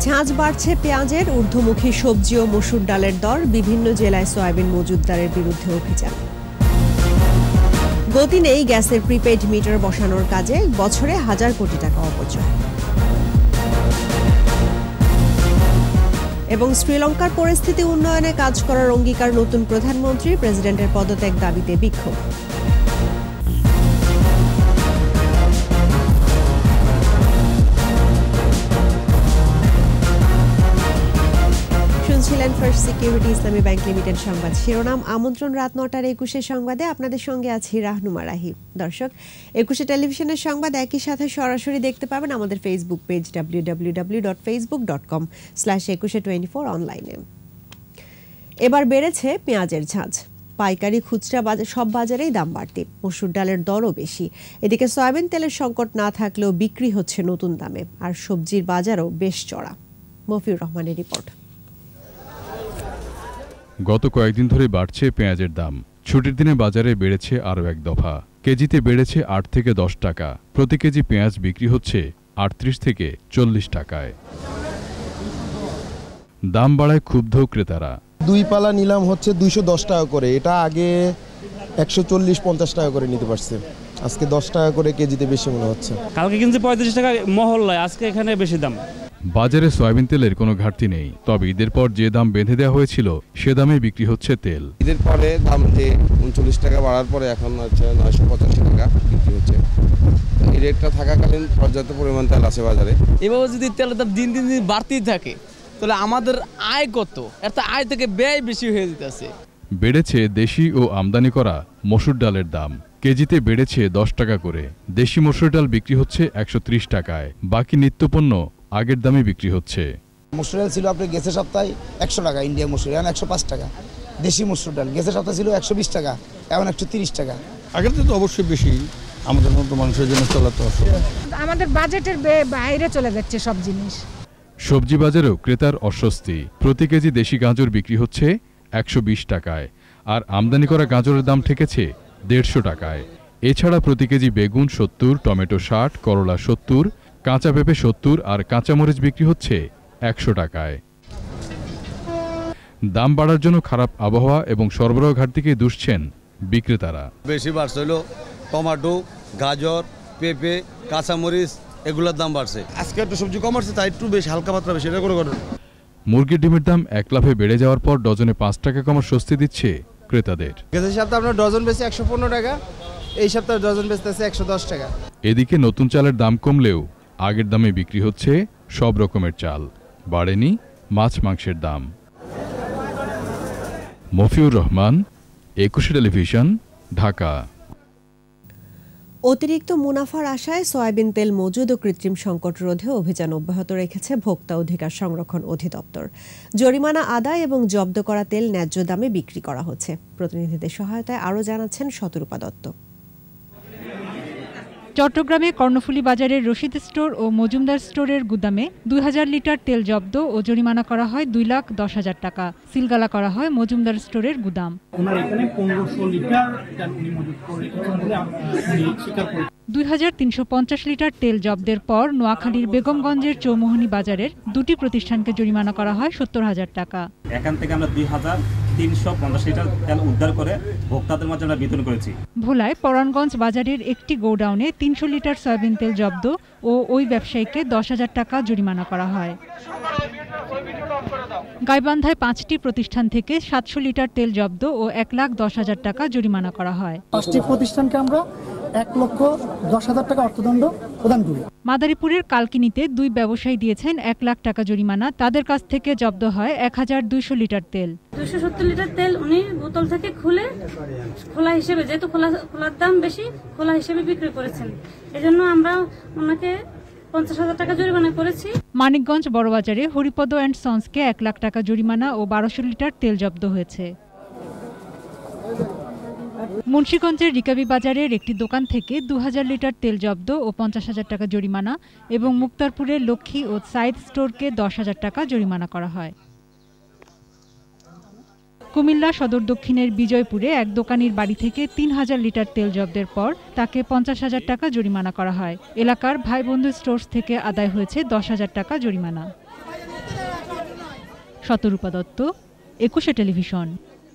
ঝাঁঝ বাড়ছে পেঁয়াজের, ঊর্ধ্বমুখী সবজি ও মসুর ডালের দর, বিভিন্ন জেলায় সয়াবিন মজুতদারের বিরুদ্ধে অভিযান। গতি নেই গ্যাসের প্রিপেইড মিটার বসানোর কাজে, বছরে 1000 কোটি টাকা অপচয়। এবং শ্রীলঙ্কার পরিস্থিতি উন্নয়নে কাজ করার অঙ্গীকার নতুন প্রধানমন্ত্রী, প্রেসিডেন্টের পদত্যাগ দাবিতে বিক্ষোভ। শুনছিলেন first security Islami bank limited সংবাদ শিরোনাম। আমন্ত্রণ রাত 9টার একুশে সংবাদে, আপনাদের সঙ্গে আছি রাহনুমা রাহি। দর্শক, একুশে টেলিভিশনের সংবাদ একই সাথে সরাসরি দেখতে পাবেন আমাদের ফেসবুক পেজ www.facebook.com/ekushe24 অনলাইনে। এবার বেড়েছে পেঁয়াজের ঝাঁঝ। পাইকারি, খুচরা সব বাজারেই দাম বাড়তি, মসুর ডালের দরও বেশি। এদিকে সয়াবিন তেলের সংকট না থাকলেও বিক্রি হচ্ছে নতুন দামে, আর সবজির বাজারও বেশ চড়া। মফিউর রহমানের রিপোর্ট। গত কয়েকদিন ধরে বাড়ছে পেঁয়াজের দাম। ছুটির দিনে বাজারে বেড়েছে আরও এক দফা। কেজিতে বেড়েছে 8 থেকে 10 টাকা। প্রতি কেজি পেঁয়াজ বিক্রি হচ্ছে 38 থেকে 40 টাকায়। দাম বাড়ায় ক্ষুব্ধ ক্রেতারা। 2 পালা নিলাম হচ্ছে 210 টাকা করে, এটা আগে 140-50 টাকা করে নিতে পারছে, আজকে 10 টাকা করে কেজিতে বেশি মনে হচ্ছে। কালকে কিনছে 35 টাকা মহল্লায়, আজকে এখানে বেশি দাম। বাজারে সয়াবিন তেলের কোনো ঘাটতি নেই, তবে ঈদের পর যে দাম বেঁধে দেওয়া হয়েছিল সে দামে বিক্রি হচ্ছে তেল। ঈদের পরে দাম 39 টাকা বাড়ার পরে এখন হচ্ছে 985 টাকা বিক্রি হচ্ছে। এই রেটটা থাকাকালীন পর্যাপ্ত পরিমাণ তেল আছে বাজারে। এভাবে যদি তেলের দাম দিন দিন বাড়তেই থাকে তাহলে আমাদের আয় কত, এর তো আয় থেকে ব্যয় বেশি হয়ে যেতেছে। বেড়েছে দেশি ও আমদানি করা মসুর ডালের দাম। কেজিতে বেড়েছে 10 টাকা করে। দেশি মসুর ডাল বিক্রি হচ্ছে 130 টাকায়, বাকি নিত্যপণ্য আগের দামে বিক্রি হচ্ছে। মসুর ডাল ছিল আপনার গেছে সপ্তাহে 100 টাকা, ইন্ডিয়া মসুর এখন 105 টাকা। দেশি মসুর ডাল গেছে সপ্তাহে ছিল 120 টাকা, এখন 130 টাকা। আগের তো অবশ্যই বেশি, আমাদের মতো মানুষের জন্য চলা তো আমাদের বাজেটের বাইরে চলে যাচ্ছে সব জিনিস। সবজি বাজারেও ক্রেতার অস্বস্তি। প্রতি কেজি দেশি গাজর বিক্রি হচ্ছে 120 টাকায়, আর আমদানি করা গাজরের দাম ঠেকেছে 150 টাকায়। এছাড়া প্রতি কেজি বেগুন 70, টমেটো 60, করলা 70, কাঁচা পেঁপে 70 আর কাঁচামরিচ বিক্রি হচ্ছে 100 টাকায়। দাম বাড়ার জন্য খারাপ আবহাওয়া এবং সরবরাহ ঘাটতিকে দুষছেন বিক্রেতারা। বেশি বাড়ছে হলো টমেটো, গাজর, পেঁপে, কাঁচামরিচ, এগুলোর দাম বাড়ছে। আজকে একটু সবজি কম আসছে, তাই একটু বেশি হালকা পাতলা বেশি এটা করে। মুরগির ডিমের দাম 1 লাফে বেড়ে যাওয়ার পর ডজনে 5 টাকা কমার স্বস্তি দিচ্ছে ক্রেতাদের। গেছে সপ্তাহে আপনার ডজন বেশি 115 টাকা, এই সপ্তাহে ডজন বেচতেছে 110 টাকা। এদিকে নতুন চালের দাম কমলেও আগের দামে বিক্রি হচ্ছে সব রকমের চাল। বাড়েনি মাছ মাংসের দাম। মফিউর রহমান, একুশে টেলিভিশন, ঢাকা। অতিরিক্ত মুনাফার আশায় সয়াবিন তেল মজুদ ও কৃত্রিম সংকট রোধে অভিযান অব্যাহত রেখেছে ভোক্তা অধিকার সংরক্ষণ অধিদপ্তর। জরিমানা আদায় এবং জব্দ করা তেল ন্যায্য দামে বিক্রি করা হচ্ছে। প্রতিনিধিদের সহায়তায় আরও জানাচ্ছেন শতরূপা দত্ত। চট্টগ্রামে কর্ণফুলী বাজারের রশিদ স্টোর ও মজুমদার স্টোরের গুদামে 2000 লিটার তেল জব্দ ও জরিমানা করা হয় 2,10,000 টাকা। সিলগালা করা হয় মজুমদার স্টোরের গুদাম। 2350 লিটার তেল জব্দের পর নোয়াখালীর বেগমগঞ্জের চৌমোহনী বাজারের 2টি প্রতিষ্ঠানকে জরিমানা করা হয় 70,000 টাকা। এখান থেকে আমরা 2350 লিটার তেল উদ্ধার করে ভোক্তাদের মাঝে আমরা বিতরণ করেছি। ভোলায় পরাণগঞ্জ বাজারের একটি গোডাউনে 300 লিটার সয়াবিন তেল জব্দ ও ওই ব্যবসায়ীকে 10,000 টাকা জরিমানা করা হয়। গাইবান্ধায় 5টি প্রতিষ্ঠান থেকে 700 লিটার তেল জব্দ ও 1,10,000 টাকা জরিমানা করা হয়। 5টি প্রতিষ্ঠানকে আমরা 1,10,000 টাকা অর্থদণ্ড প্রদান করি। মাদারীপুরের কালকিনিতে 2 ব্যবসায়ী দিয়েছেন 1 লাখ টাকা জরিমানা। তাদের কাছ থেকে জব্দ হয় 1200 লিটার তেল। 270 লিটার তেল উনি বোতল থেকে খুলে খোলা হিসেবে, যেহেতু খোলার দাম বেশি, খোলা হিসেবে বিক্রি করেছেন। এজন্য আমরা ওনাকে 50,000 টাকা জরিমানা করেছি। মানিকগঞ্জ বড়বাজারে হরিপদ অ্যান্ড সন্সকে 1 লাখ টাকা জরিমানা ও 1200 লিটার তেল জব্দ হয়েছে। মুন্সিগঞ্জের রিকাবি বাজারের একটি দোকান থেকে 2000 লিটার তেল জব্দ ও 50,000 টাকা জরিমানা এবং মুক্তারপুরের লক্ষ্মী ও সাইদ স্টোরকে 10,000 টাকা জরিমানা করা হয়। কুমিল্লা সদর দক্ষিণের বিজয়পুরে এক দোকানির বাড়ি থেকে 3000 লিটার তেল জব্দের পর তাকে 50,000 টাকা জরিমানা করা হয়। এলাকার ভাইবন্ধু স্টোর্স থেকে আদায় হয়েছে 10,000 টাকা জরিমানা। শতরূপা দত্ত, একুশে টেলিভিশন।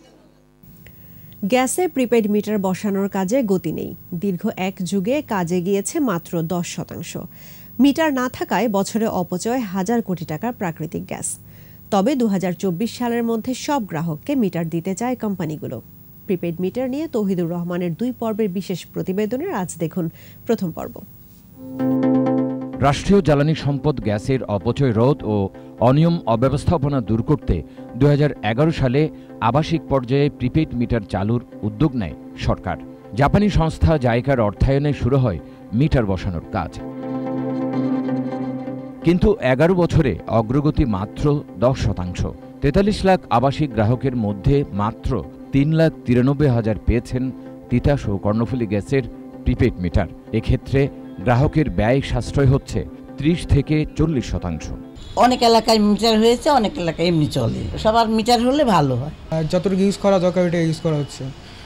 গ্যাসে প্রিপেড মিটার বসানোর কাজে গতি নেই। দীর্ঘ এক যুগে কাজে গিয়েছে মাত্র 10%। মিটার না থাকায় বছরে অপচয় হাজার কোটি টাকার প্রাকৃতিক গ্যাস। তবে 2024 সালের মধ্যে সব গ্রাহককে মিটার দিতে চায় কোম্পানিগুলো। প্রিপেড মিটার নিয়ে তৌহিদুর রহমানের 2 পর্বের বিশেষ প্রতিবেদনের আজ দেখুন প্রথম পর্ব। রাষ্ট্রীয় জ্বালানি সম্পদ গ্যাসের অপচয় রোধ ও অনিয়ম অব্যবস্থাপনা দূর করতে 2011 সালে আবাসিক পর্যায়ে প্রিপেড মিটার চালুর উদ্যোগ নেয় সরকার। জাপানি সংস্থা জাইকার অর্থায়নে শুরু হয় মিটার বসানোর কাজ। কিন্তু 11 বছরে অগ্রগতি মাত্র 10%। 43 লাখ আবাসিক গ্রাহকের মধ্যে মাত্র 3,93,000 পেয়েছেন তিতাস ও কর্ণফুলী গ্যাসের প্রিপেড মিটার। এক্ষেত্রে গ্রাহকের ব্যয় সাশ্রয় হচ্ছে 30 থেকে 40%। অনেক এলাকায় মিটার হয়েছে, অনেক এলাকায় এমনি চলে। সবার মিটার হলে ভালো হয়। যতটুকু ইউজ করা দরকার ওটা ইউজ করা হচ্ছে।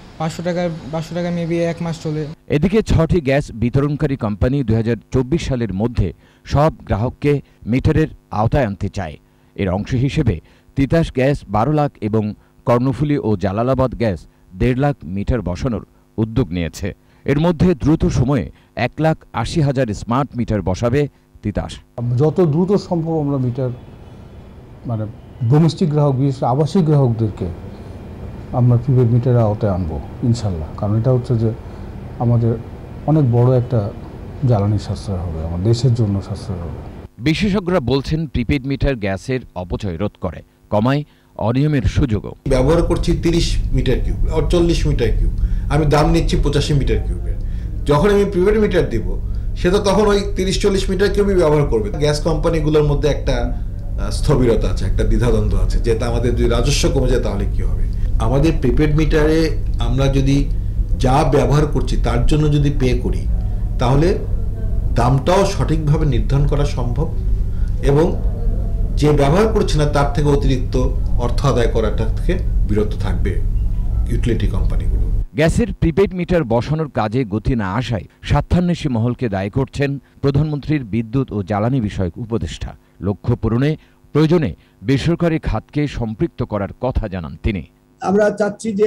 500 টাকা মেবি 1 মাস চলে। এদিকে 6টি গ্যাস বিতরণকারী কোম্পানি 2024 সালের মধ্যে সব গ্রাহককে মিটারের আওতায় আনতে চায়। এর অংশ হিসেবে তিতাস গ্যাস 12 লাখ এবং কর্ণফুলী ও জালালাবাদ গ্যাস 1.5 লাখ মিটার বসানোর উদ্যোগ নিয়েছে। এর মধ্যে দ্রুত সময়ে 1,80,000 স্মার্ট মিটার বসাবে তিতাস। যত দ্রুত সম্ভব আমরা মিটার মানে ডোমেস্টিক গ্রাহক, বিশেষ করে আবাসিক গ্রাহকদেরকে আমরা প্রিপেড মিটারের আওতায় আনবো ইনশাল্লাহ। কারণ এটা হচ্ছে যে আমাদের অনেক বড় একটা জ্বালানি সাশ্রয় হবে, আমার দেশের জন্য সাশ্রয় হবে। বিশেষজ্ঞরা বলছেন প্রিপেড মিটার গ্যাসের অপচয় রোধ করে, কমায় অনিয়মের সুযোগও। ব্যবহার করছি 30 মিটার কিউব আর 40 মিটার কিউব, আমি দাম নিচ্ছি 85 মিটার কিউবের। যখন আমি প্রিপেড মিটার দিব সেটা তখন ওই 30-40 মিটার কিউবই ব্যবহার করবে। গ্যাস কোম্পানিগুলোর মধ্যে একটা স্থবিরতা আছে, একটা দ্বিধাদ্বন্দ্ব আছে, যেটা আমাদের যদি রাজস্ব কমে যায় তাহলে কি হবে। আমাদের প্রিপেড মিটারে আমরা যদি যা ব্যবহার করছি তার জন্য যদি পে করি তাহলে দামটাও সঠিকভাবে নির্ধারণ করা সম্ভব এবং যে ব্যবহার করছে না তার থেকে অতিরিক্ত অর্থ আদায় করাটা থেকে বিরত থাকবে ইউটিলিটি কোম্পানিগুলো। গ্যাসের প্রিপেড মিটার বসানোর কাজে গতি না আসায় স্বার্থান্বেষী মহলকে দায়ী করছেন প্রধানমন্ত্রীর বিদ্যুৎ ও জ্বালানি বিষয়ক উপদেষ্টা। লক্ষ্য পূরণে প্রয়োজনে বেসরকারি খাতকে সম্পৃক্ত করার কথা জানান তিনি। আমরা চাচ্ছি যে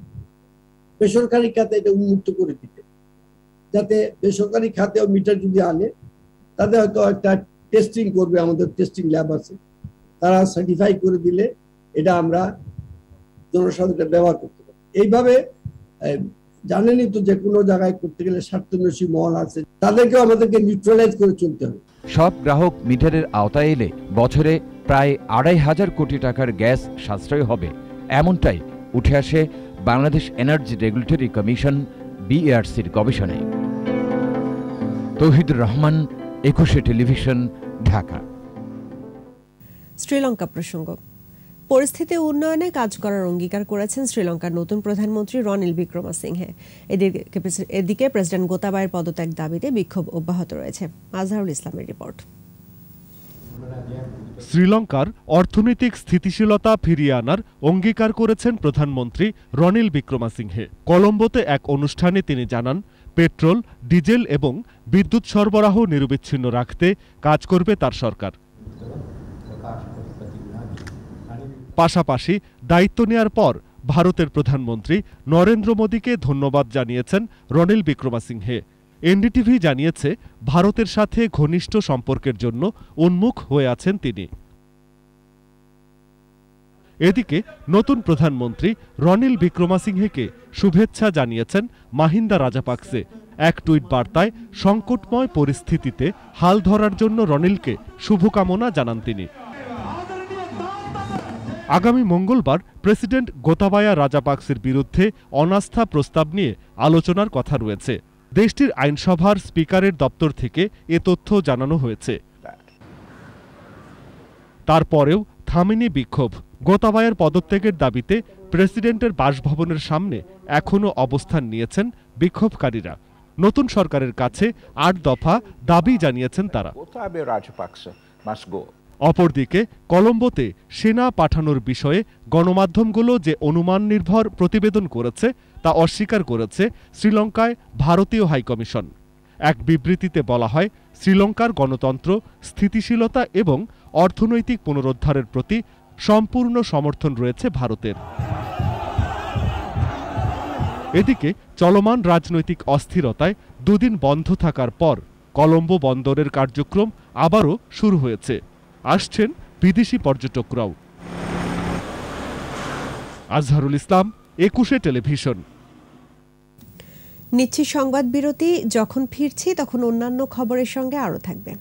বেসরকারি খাতে এটা উন্মুক্ত করে দিতে, যাতে বেসরকারি খাতেও মিটার যদি আনে তাদের হয়তো একটা টেস্টিং করবে, আমাদের টেস্টিং ল্যাব আছে, তারা সার্টিফাই করে দিলে এটা আমরা জনসাধারণকে ব্যবহার করতে পারি। এইভাবে জানেনই তো যে কোনো জায়গায় করতে গেলে স্বার্থান্বেষী মহল আছে, তাদেরকেও আমাদেরকে নিউট্রালাইজ করে চলতে হবে। সব গ্রাহক মিটারের আওতায় এলে বছরে প্রায় 2,500 কোটি টাকার গ্যাস সাশ্রয় হবে, এমনটাই উঠে আসে বাংলাদেশ এনার্জি রেগুলেটরি কমিশন BERCর গবেষণায়। তৌহিদুর রহমান, একুশে টেলিভিশন, ঢাকা। শ্রীলঙ্কা প্রসঙ্গ। পরিস্থিতি উন্নয়নে কাজ করার অঙ্গীকার করেছেন শ্রীলঙ্কার নতুন প্রধানমন্ত্রী রনিল বিক্রমসিংহে। এদিকে প্রেসিডেন্ট গোতাবায়ের পদত্যাগ দাবিতে বিক্ষোভ অব্যাহত রয়েছে। আজহারুল ইসলামের রিপোর্ট। শ্রীলঙ্কার অর্থনৈতিক স্থিতিশীলতা ফিরিয়ে আনার অঙ্গীকার করেছেন প্রধানমন্ত্রী রনিল বিক্রমসিংহে। কলম্বোতে এক অনুষ্ঠানে তিনি জানান, পেট্রোল, ডিজেল এবং বিদ্যুৎ সরবরাহ নিরবিচ্ছিন্ন রাখতে কাজ করবে তার সরকার। পাশাপাশি দায়িত্ব নেয়ার পর ভারতের প্রধানমন্ত্রী নরেন্দ্র মোদীকে ধন্যবাদ জানিয়েছেন রনিল বিক্রমসিংহে। NDTV জানিয়েছে, ভারতের সাথে ঘনিষ্ঠ সম্পর্কের জন্য উন্মুখ হয়ে আছেন তিনি। এদিকে নতুন প্রধানমন্ত্রী রনিল বিক্রমসিংহেকে শুভেচ্ছা জানিয়েছেন মাহিন্দা রাজাপাকসে। এক টুইট বার্তায় সংকটময় পরিস্থিতিতে হাল ধরার জন্য রনিলকে শুভকামনা জানান তিনি। আগামী মঙ্গলবার প্রেসিডেন্ট গোতাবায়া রাজাপাকসের বিরুদ্ধে অনাস্থা প্রস্তাব নিয়ে আলোচনার কথা রয়েছে। দেশটির আইনসভার স্পিকারের দপ্তর থেকে এ তথ্য জানানো হয়েছে। তারপরেও থামেনি বিক্ষোভ। গোতাবায়ার পদত্যাগের দাবিতে প্রেসিডেন্টের বাসভবনের সামনে এখনও অবস্থান নিয়েছেন বিক্ষোভকারীরা। নতুন সরকারের কাছে 8 দফা দাবি জানিয়েছেন তারা। অপরদিকে কলম্বোতে সেনা পাঠানোর বিষয়ে গণমাধ্যমগুলো যে অনুমান নির্ভর প্রতিবেদন করেছে তা অস্বীকার করেছে শ্রীলঙ্কায় ভারতীয় হাইকমিশন। এক বিবৃতিতে বলা হয়, শ্রীলঙ্কার গণতন্ত্র, স্থিতিশীলতা এবং অর্থনৈতিক পুনরুদ্ধারের প্রতি সম্পূর্ণ সমর্থন রয়েছে ভারতের। এদিকে চলমান রাজনৈতিক অস্থিরতায় দুদিন বন্ধ থাকার পর কলম্বো বন্দরের কার্যক্রম আবারও শুরু হয়েছে। আসছেন বিদেশি পর্যটকরাও। আজহারুল ইসলাম, একুশে টেলিভিশন। নিচ্ছি সংবাদ বিরতি। যখন ফিরছি তখন অন্যান্য খবরের সঙ্গে আরও থাকবে।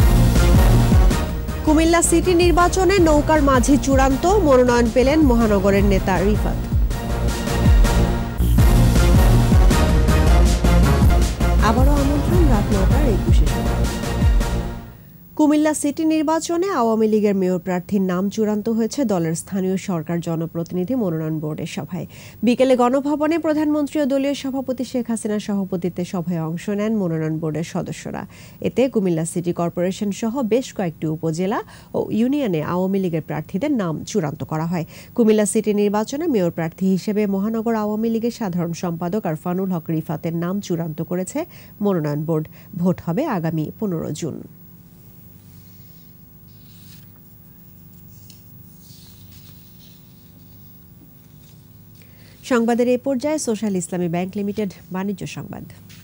কুমিল্লা সিটি নির্বাচনে নৌকার মাঝি চূড়ান্ত, মনোনয়ন পেলেন মহানগরের নেতা রিফাত। আবারও আমন্ত্রণ রাত 9টার 21 সময়। কুমিল্লা সিটি নির্বাচনে আওয়ামী লীগের মেয়র প্রার্থীর নাম চূড়ান্ত হয়েছে দলের স্থানীয় সরকার জনপ্রতিনিধি মনোনয়ন বোর্ডের সভায়। বিকেলে গণভবনে প্রধানমন্ত্রী ও দলীয় সভাপতি শেখ হাসিনার সভাপতিত্বে সভায় অংশ নেন মনোনয়ন বোর্ডের সদস্যরা। এতে কুমিল্লা সিটি কর্পোরেশন সহ বেশ কয়েকটি উপজেলা ও ইউনিয়নে আওয়ামী লীগের প্রার্থীদের নাম চূড়ান্ত করা হয়। কুমিল্লা সিটি নির্বাচনে মেয়র প্রার্থী হিসেবে মহানগর আওয়ামী লীগের সাধারণ সম্পাদক আরফানুল হক রিফাতের নাম চূড়ান্ত করেছে মনোনয়ন বোর্ড। ভোট হবে আগামী 15 জুন। সংবাদের এই পর্যায়ে সোশ্যাল ইসলামী ব্যাংক লিমিটেড বাণিজ্য সংবাদ।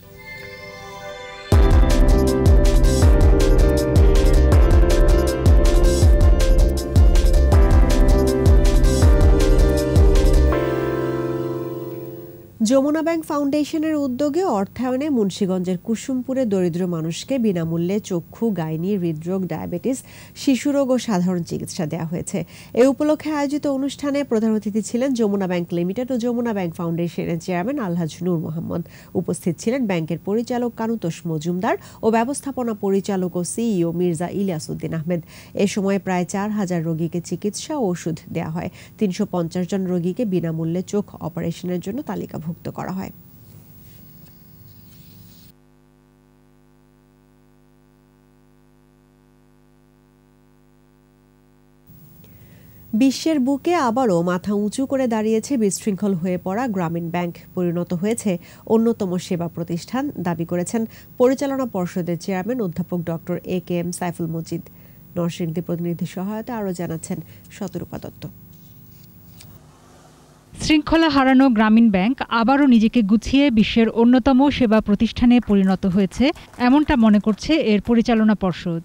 যমুনা ব্যাংক ফাউন্ডেশনের উদ্যোগে অর্থায়নে মুন্সিগঞ্জের কুসুমপুরে দরিদ্র মানুষকে বিনামূল্যে চক্ষু, গাইনি, হৃদরোগ, ডায়াবেটিস, শিশুরোগ ও সাধারণ চিকিৎসা দেওয়া হয়েছে। এ উপলক্ষে আয়োজিত অনুষ্ঠানে প্রধান অতিথি ছিলেন যমুনা ব্যাংক লিমিটেড ও যমুনা ব্যাংক ফাউন্ডেশনের চেয়ারম্যান আলহাজ নূর মোহাম্মদ। উপস্থিত ছিলেন ব্যাংকের পরিচালক কানুতোষ মজুমদার ও ব্যবস্থাপনা পরিচালক ও সিইও মির্জা ইলিয়াস উদ্দিন আহমেদ। এ সময় প্রায় 4000 রোগীকে চিকিৎসা ও ওষুধ দেওয়া হয়। 350 জন রোগীকে বিনামূল্যে চোখ অপারেশনের জন্য তালিকাভুক্ত করা হয়। বিশ্বের বুকে আবারও মাথা উঁচু করে দাঁড়িয়েছে বিশৃঙ্খল হয়ে পড়া গ্রামীণ ব্যাংক, পরিণত হয়েছে অন্যতম সেবা প্রতিষ্ঠান, দাবি করেছেন পরিচালনা পর্ষদের চেয়ারম্যান অধ্যাপক ডক্টর একেএম সাইফুল মজিদ। নরসিংদী প্রতিনিধি সহায়তা আরও জানাচ্ছেন শতরূপা দত্ত। শৃঙ্খলা হারানো গ্রামীণ ব্যাংক আবারও নিজেকে গুছিয়ে বিশ্বের অন্যতম সেবা প্রতিষ্ঠানে পরিণত হয়েছে, এমনটা মনে করছে এর পরিচালনা পর্ষদ।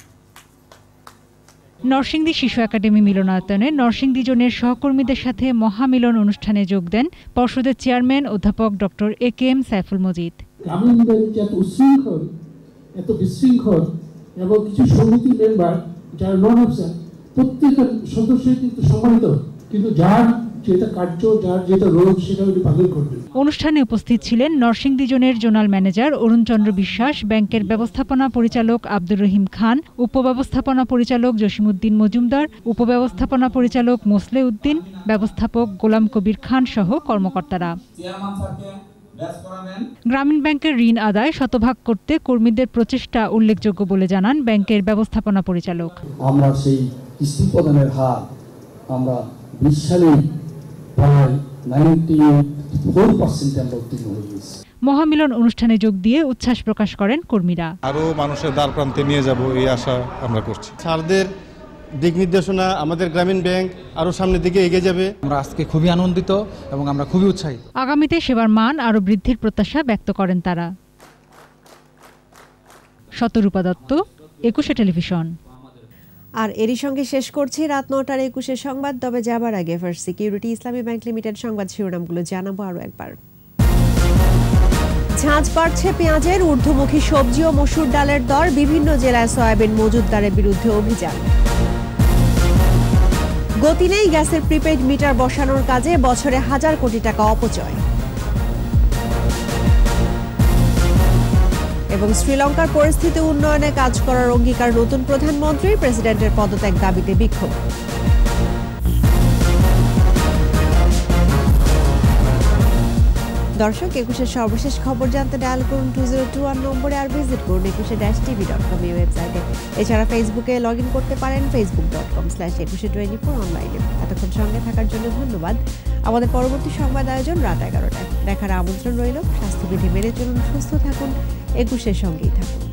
নরসিংদী শিশু একাডেমি মিলনায়তনে নরসিংদী জোনের সহকর্মীদের সাথে মহামিলন অনুষ্ঠানে যোগ দেন পর্ষদের চেয়ারম্যান অধ্যাপক ডক্টর একেএম সাইফুল মজিদ। গ্রামীণ ব্যাংক এত উচ্ছৃঙ্খল, এত বিশৃঙ্খল এবং কিছু সমিতি মেম্বার যারা নন অফিসার, প্রত্যেকের সদস্যই কিন্তু সম্মানিত, কিন্তু যার যেটা কার্য, যার যেটা রোগ, সেটা উনি পালন করবেন। অনুষ্ঠানে উপস্থিত ছিলেন নরসিংদী জোনের জোনাল ম্যানেজার অরুণ চন্দ্র বিশ্বাস, ব্যাংকের ব্যবস্থাপনা পরিচালক আব্দুর রহিম খান, উপব্যবস্থাপনা পরিচালক জসিমউদ্দিন মজুমদার, উপব্যবস্থাপনা পরিচালক মোসলে উদ্দিন, ব্যবস্থাপক গোলাম কবির খান সহ কর্মকর্তারা। গ্রামীণ ব্যাংকের ঋণ আদায় শতভাগ করতে কর্মীদের প্রচেষ্টা উল্লেখযোগ্য বলে জানান ব্যাংকের ব্যবস্থাপনা পরিচালক। আমরা সেই কিস্তি প্রদানের হার আমরা 20 সালে প্রায় 94% আমরা উত্তীর্ণ হয়ে গেছি। মহামিলন অনুষ্ঠানে যোগ দিয়ে উচ্ছ্বাস প্রকাশ করেন কর্মীরা। আরো মানুষের দ্বার প্রান্তে নিয়ে যাব এই আশা আমরা করছি। স্যারদের দিক নির্দেশনা আমাদের গ্রামীণ ব্যাংক আরো সামনের দিকে এগিয়ে যাবে। আমরা আজকে খুবই আনন্দিত এবং আমরা খুবই উৎসাহিত। আগামীতে সেবার মান আরো বৃদ্ধির প্রত্যাশা ব্যক্ত করেন তারা। শতরূপা দত্ত, একুশে টেলিভিশন। আর এরই সঙ্গে শেষ করছি রাত 9টার 21 সংবাদ। তবে যাবার আগে first security Islami bank limited সংবাদ শিরোনামগুলো জানাবো আরো একবার। ঝাঁঝ বাড়ছে পেঁয়াজের, ঊর্ধ্বমুখী সবজি ও মসুর ডালের দর, বিভিন্ন জেলায় সয়াবিন মজুতদারের বিরুদ্ধে অভিযান। গতি নেই গ্যাসের প্রিপেইড মিটার বসানোর কাজে, বছরে 1000 কোটি টাকা অপচয়। এবং শ্রীলঙ্কার পরিস্থিতি উন্নয়নে কাজ করার অঙ্গীকার নতুন প্রধানমন্ত্রী, প্রেসিডেন্টের পদত্যাগ দাবিতে বিক্ষোভ। দর্শক, একুশের সর্বশেষ খবর জানতে ডায়াল করুন 2021 নম্বরে, আর ভিজিট করুন ekushe-tv.com ওয়েবসাইটে। এছাড়া ফেসবুকে লগ ইন করতে পারেন facebook.com/ekushe24 অনলাইনে। এতক্ষণ সঙ্গে থাকার জন্য ধন্যবাদ। আমাদের পরবর্তী সংবাদ আয়োজন রাত 11টায়। দেখার আমন্ত্রণ রইল। স্বাস্থ্যবিধি মেনে চলুন, সুস্থ থাকুন, একুশের সঙ্গেই থাকুন।